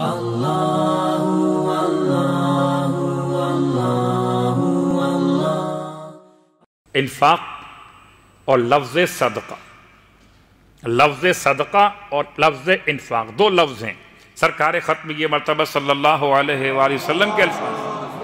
انفاق اور لفظ صدقہ، لفظ صدقہ اور لفظ انفاق دو لفظ ہیں۔ سرکار ختم یہ مرتبہ صلی اللہ علیہ وآلہ وسلم کے الفاظ۔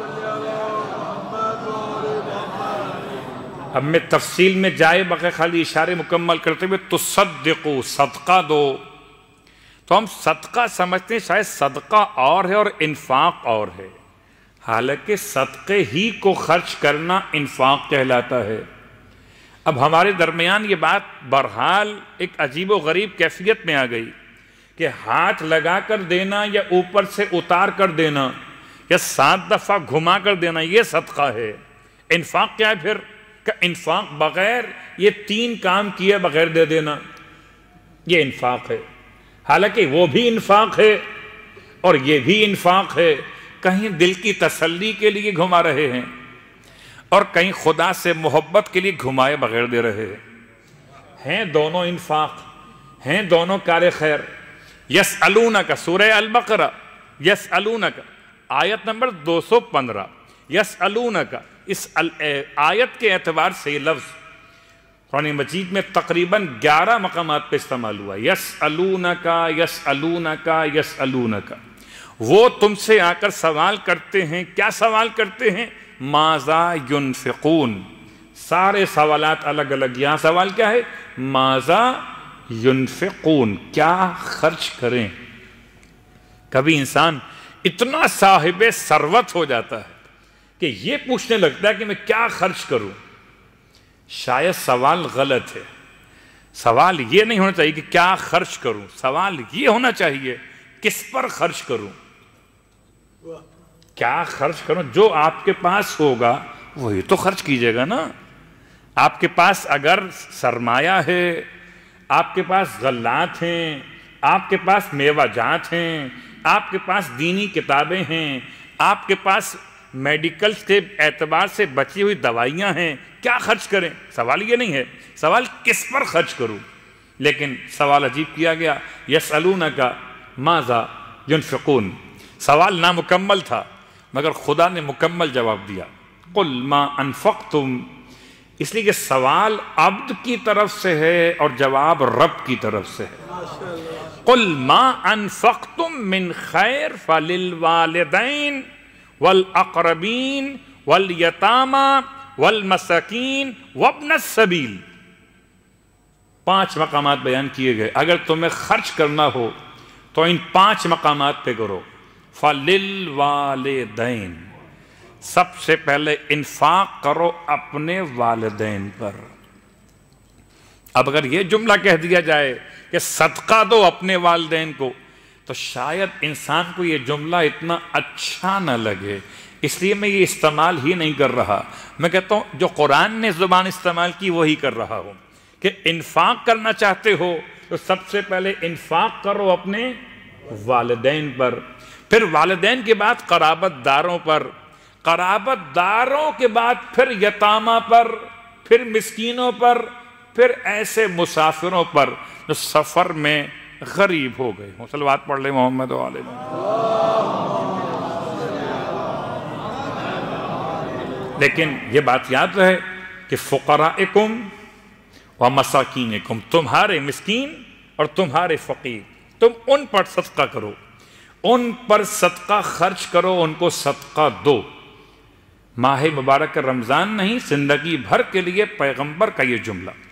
اب میں تفصیل میں جائے بغیر خالی اشارے مکمل کرتے ہوئے تصدقو، صدقہ دو، تو ہم صدقہ سمجھتے ہیں شاید صدقہ اور ہے اور انفاق اور ہے، حالانکہ صدقے ہی کو خرچ کرنا انفاق کہلاتا ہے۔ اب ہمارے درمیان یہ بات بہرحال ایک عجیب و غریب کیفیت میں آ گئی کہ ہاتھ لگا کر دینا یا اوپر سے اتار کر دینا یا 7 دفعہ گھما کر دینا یہ صدقہ ہے۔ انفاق کیا ہے پھر؟ کہ انفاق بغیر یہ 3 کام کیے بغیر دے دینا، یہ انفاق ہے۔ حالانکہ وہ بھی انفاق ہے اور یہ بھی انفاق ہے، کہیں دل کی تسلی کے لیے گھما رہے ہیں اور کہیں خدا سے محبت کے لیے گھمائے بغیر دے رہے ہیں دونوں انفاق، ہیں دونوں کار خیر۔ یسألونک، سورہ البقرہ، یسألونک آیت نمبر 215، یسألونک اس آیت کے اعتبار سے یہ لفظ قرآن مجید میں تقریباً 11 مقامات پہ استعمال ہوا۔ یسألونک یسألونک یسألونک، وہ تم سے آ کر سوال کرتے ہیں۔ کیا سوال کرتے ہیں؟ ماذا ينفقون، سارے سوالات الگ الگ، یہاں سوال کیا ہے؟ ماذا ينفقون، کیا خرچ کریں۔ کبھی انسان اتنا صاحب ثروت ہو جاتا ہے کہ یہ پوچھنے لگتا ہے کہ میں کیا خرچ کروں۔ شاید سوال غلط ہے، سوال یہ نہیں ہونا چاہیے کہ کیا خرچ کروں، سوال یہ ہونا چاہیے کس پر خرچ کروں، کیا خرچ کروں۔ جو آپ کے پاس ہوگا وہی تو خرچ کیجئے گا نا۔ آپ کے پاس اگر سرمایہ ہے، آپ کے پاس غلات ہیں، آپ کے پاس میوہ جات ہیں، آپ کے پاس دینی کتابیں ہیں، آپ کے پاس میڈیکل کے اعتبار سے بچی ہوئی دوائیاں ہیں، کیا خرچ کریں؟ سوال یہ نہیں ہے، سوال کس پر خرچ کروں۔ لیکن سوال عجیب کیا گیا، یسألونک ماذا ينفقون، سوال نامکمل تھا مگر خدا نے مکمل جواب دیا۔ قل ما انفقتم، اس لیے کہ سوال عبد کی طرف سے ہے اور جواب رب کی طرف سے ہے۔ قل ما انفقتم من خیر فللوالدین والاقربین والیتامی والمساکین وابن السبیل، 5 مقامات بیان کیے گئے۔ اگر تمہیں خرچ کرنا ہو تو ان 5 مقامات پہ کرو۔ فللوالدین، سب سے پہلے انفاق کرو اپنے والدین پر۔ اب اگر یہ جملہ کہہ دیا جائے کہ صدقہ دو اپنے والدین کو تو شاید انسان کو یہ جملہ اتنا اچھا نہ لگے، اس لیے میں یہ استعمال ہی نہیں کر رہا۔ میں کہتا ہوں جو قرآن نے زبان استعمال کی وہی کر رہا ہوں کہ انفاق کرنا چاہتے ہو تو سب سے پہلے انفاق کرو اپنے والدین پر، پھر والدین کے بعد قرابت داروں پر، قرابت داروں کے بعد پھر یتامہ پر، پھر مسکینوں پر، پھر ایسے مسافروں پر جو سفر میں غریب ہو گئے ہوں۔ صلوات پڑھ لیں محمد و آلہ محمد۔ لیکن یہ بات یاد رہے کہ فقراءکم و مساکینکم، تمہارے مسکین اور تمہارے فقیر، تم ان پر صدقہ کرو، ان پر صدقہ خرچ کرو، ان کو صدقہ دو۔ ماہ مبارک رمضان نہیں، زندگی بھر کے لیے پیغمبر کا یہ جملہ۔